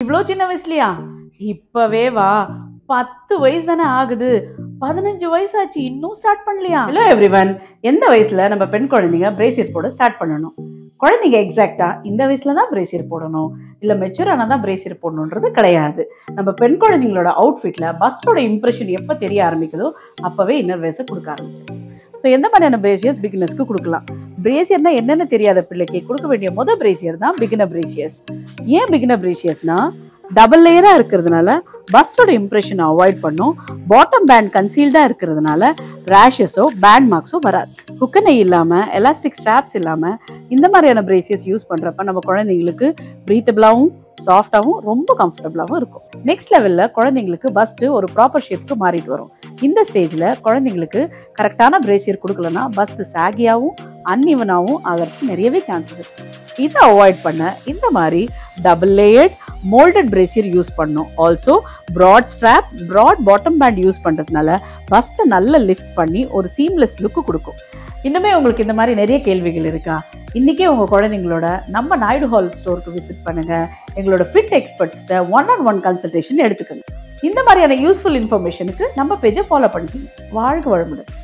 இவ்வளோ சின்ன வயசுலையா? இப்பவே வா, 10 வயசு தானே ஆகுது, 15 வயசாச்சு, இன்னும் ஸ்டார்ட் பண்ணலையா? ஹலோ எவ்ரிவன், எந்த வயசுல நம்ம பெண் குழந்தைங்க பிரேசியர் போட ஸ்டார்ட் பண்ணணும்? குழந்தைங்க எக்ஸாக்டா இந்த வயசுல தான் பிரேசியர் போடணும், இல்ல மெச்சூர் ஆனா தான் பிரேசியர் போடணுன்றது கிடையாது. நம்ம பெண் குழந்தைங்களோட அவுட்ஃபிட்ல பஸ்டோட இம்ப்ரெஷன் எப்ப தெரிய ஆரம்பிக்குதோ அப்பவே இன்னர் வேஸை கொடுக்க ஆரம்பிச்சிடும். ஸோ எந்த மாதிரியான பிரேசியர்ஸ் பிகினர்ஸ்க்கு கொடுக்கலாம்? பிரேசியர்னா என்னென்ன தெரியாத பிள்ளைக்கு கொடுக்க வேண்டிய முதல் பிரேசியர் தான் பிகினர் பிரேசியர்ஸ். ஏன் பிகினர் பிரேசியர்ஸ்னா, டபுள் லேயரா இருக்கிறதுனால பஸ்டோட இம்ப்ரெஷனை அவாய்ட் பண்ணும். பாட்டம் பேண்ட் கன்சீல்டா இருக்கிறதுனால ரேஷஸோ பேண்ட் மார்க்ஸோ வராது. குக்கனை இல்லாம எலாஸ்டிக் ஸ்ட்ராப்ஸ் இல்லாம இந்த மாதிரியான பிரேசியர்ஸ் யூஸ் பண்றப்ப நம்ம குழந்தைங்களுக்கு பிரீத்தபிளாவும் சாஃப்டாகவும் ரொம்ப கம்ஃபர்டபுளாகவும் இருக்கும். நெக்ஸ்ட் லெவல்ல குழந்தைங்களுக்கு பஸ்ட் ஒரு ப்ராப்பர் ஷேப்க்கு மாறிட்டு வரும். இந்த ஸ்டேஜ்ல குழந்தைங்களுக்கு கரெக்டான பிரேசியர் கொடுக்கலன்னா பஸ்ட் சாகியாவும் அன்இவனாவும் ஆகிறதுக்கு நிறையவே சான்சஸ் இருக்கு. இதை அவாய்ட் பண்ண இந்த மாதிரி double layered moulded brassiere use பண்ணும். Also broad strap, broad bottom band use பண்றதுனால பஸ்ட்டை நல்லா லிஃப்ட் பண்ணி ஒரு சீம்லெஸ் லுக்கு கொடுக்கும். இன்னுமே உங்களுக்கு இந்த மாதிரி நிறைய கேள்விகள் இருக்கா? இன்னைக்கே உங்க குழந்தைங்களோட நம்ம நாயுடு ஹால் ஸ்டோருக்கு விசிட் பண்ணுங்க. எங்களோட ஃபிட் எக்ஸ்பர்ட்ஸ்ட 1-on-1 கன்சல்டேஷன் எடுத்துக்கோங்க. இந்த மாதிரியான யூஸ்ஃபுல் இன்ஃபர்மேஷனுக்கு நம்ம பேஜை ஃபாலோ பண்ணிக்கோங்க. வாழ்க வளமுடன்.